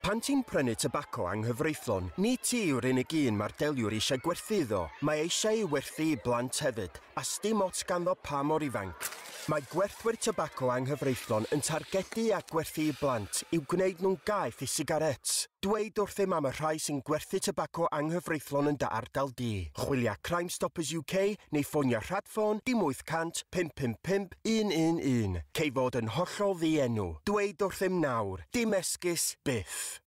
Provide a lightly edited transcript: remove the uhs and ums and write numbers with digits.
Pan ti'n prynu Tybaco anghyfreithlon, ni ti yw'r unig un mae'r deliwr eisiau gwerthuddo. Mae eisiau ei werthu I blant hefyd, a sdim ots ganddo pa mor ifanc. Mae gwerthwyr Tybaco anghyfreithlon yn targedu a gwerthu I blant i'w gwneud nhw'n gaeth I sigarets. Dweud wrthym am y rhai sy'n gwerthu Tybaco anghyfreithlon yn dy ardal di. Chwilia Crime Stoppers UK neu ffonio rhadffôn dim 800 555 111. Cei fod yn hollol ddienw. Dweud wrthym nawr, dim esgus, byth.